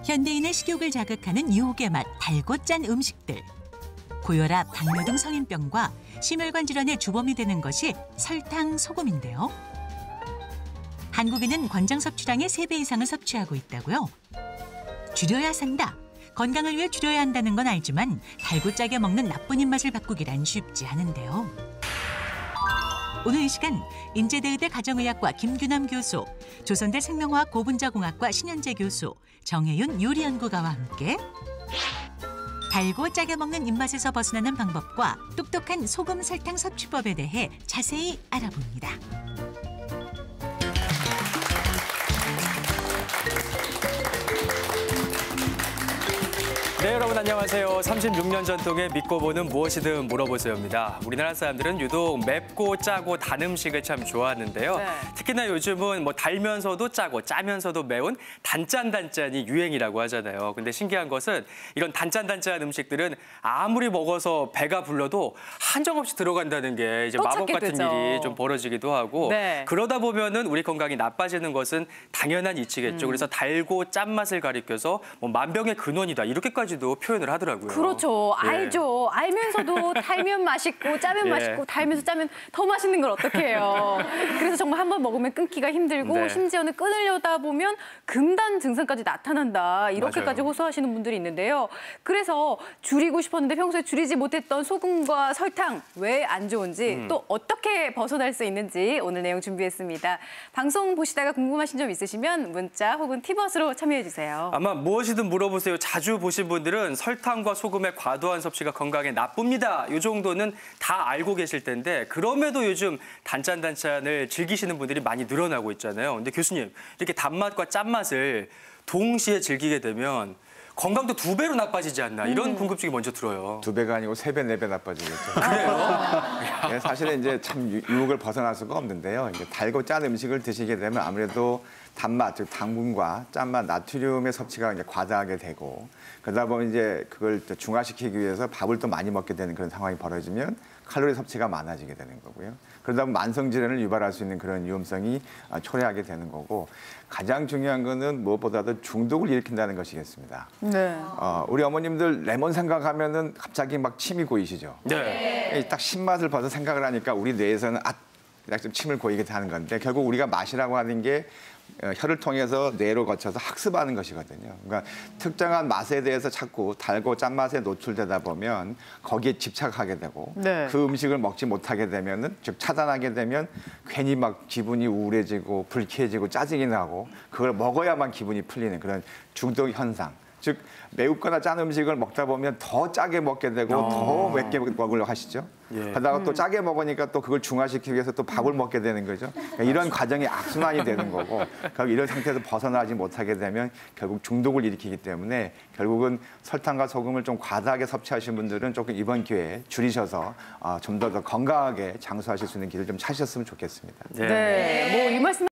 현대인의 식욕을 자극하는 유혹의 맛, 달고 짠 음식들. 고혈압, 당뇨 등 성인병과 심혈관 질환의 주범이 되는 것이 설탕, 소금인데요. 한국인은 권장 섭취량의 3배 이상을 섭취하고 있다고요. 줄여야 산다. 건강을 위해 줄여야 한다는 건 알지만 달고 짜게 먹는 나쁜 입맛을 바꾸기란 쉽지 않은데요. 오늘 이 시간 인제대의대 가정의학과 김규남 교수, 조선대 생명화학 고분자공학과 신현재 교수, 정혜윤 요리연구가와 함께 달고 짜게 먹는 입맛에서 벗어나는 방법과 똑똑한 소금 설탕 섭취법에 대해 자세히 알아봅니다. 네, 여러분 안녕하세요. 36년 전통의 믿고 보는 무엇이든 물어보세요입니다. 우리나라 사람들은 유독 맵고 짜고 단 음식을 참 좋아하는데요. 네. 특히나 요즘은 뭐 달면서도 짜고 짜면서도 매운 단짠단짠이 유행이라고 하잖아요. 근데 신기한 것은 이런 단짠단짠 음식들은 아무리 먹어서 배가 불러도 한정없이 들어간다는 게 이제 마법 같은 되죠. 일이 좀 벌어지기도 하고 네. 그러다 보면은 우리 건강이 나빠지는 것은 당연한 이치겠죠. 그래서 달고 짠맛을 가리켜서 뭐 만병의 근원이다 이렇게까지도 표현을 하더라고요. 그렇죠. 예. 알죠. 알면서도 달면 맛있고 짜면 예. 맛있고 달면서 짜면 더 맛있는 걸 어떻게 해요. 그래서 정말 한 번 먹으면 끊기가 힘들고 네. 심지어는 끊으려다 보면 금단 증상까지 나타난다. 이렇게까지 맞아요. 호소하시는 분들이 있는데요. 그래서 줄이고 싶었는데 평소에 줄이지 못했던 소금과 설탕 왜 안 좋은지 또 어떻게 벗어날 수 있는지 오늘 내용 준비했습니다. 방송 보시다가 궁금하신 점 있으시면 문자 혹은 티벗으로 참여해 주세요. 아마 무엇이든 물어보세요. 자주 보신 분들은 설탕과 소금의 과도한 섭취가 건강에 나쁩니다. 이 정도는 다 알고 계실 텐데 그럼에도 요즘 단짠단짠을 즐기시는 분들이 많이 늘어나고 있잖아요. 근데 교수님, 이렇게 단맛과 짠맛을 동시에 즐기게 되면 건강도 2배로 나빠지지 않나 이런 궁금증이 먼저 들어요. 2배가 아니고 3배, 4배 나빠지겠죠. 그래요? 예, 사실은 이제 참 유혹을 벗어날 수가 없는데요. 이제 달고 짠 음식을 드시게 되면 아무래도 단맛, 즉 당분과 짠맛, 나트륨의 섭취가 이제 과다하게 되고 그러다 보면 이제 그걸 또 중화시키기 위해서 밥을 또 많이 먹게 되는 그런 상황이 벌어지면 칼로리 섭취가 많아지게 되는 거고요. 그러다 보면 만성 질환을 유발할 수 있는 그런 위험성이 초래하게 되는 거고 가장 중요한 거는 무엇보다도 중독을 일으킨다는 것이겠습니다. 네. 우리 어머님들 레몬 생각하면은 갑자기 막 침이 고이시죠. 네. 딱 신맛을 벌써 생각을 하니까 우리 뇌에서는 딱 좀 침을 고이게 하는 건데 결국 우리가 맛이라고 하는 게 혀를 통해서 뇌로 거쳐서 학습하는 것이거든요. 그러니까 특정한 맛에 대해서 자꾸 달고 짠맛에 노출되다 보면 거기에 집착하게 되고 네. 그 음식을 먹지 못하게 되면은 즉 차단하게 되면 괜히 막 기분이 우울해지고 불쾌해지고 짜증이 나고 그걸 먹어야만 기분이 풀리는 그런 중독 현상. 즉 매우거나 짠 음식을 먹다 보면 더 짜게 먹게 되고 더 맵게 먹으려고 하시죠. 예. 그러다가 또 짜게 먹으니까 또 그걸 중화시키기 위해서 또 밥을 먹게 되는 거죠. 그러니까 이런 과정이 악순환이 되는 거고 결국 이런 상태에서 벗어나지 못하게 되면 결국 중독을 일으키기 때문에 결국은 설탕과 소금을 좀 과다하게 섭취하시는 분들은 조금 이번 기회에 줄이셔서 좀 더 건강하게 장수하실 수 있는 길을 좀 찾으셨으면 좋겠습니다. 네. 뭐 이 말씀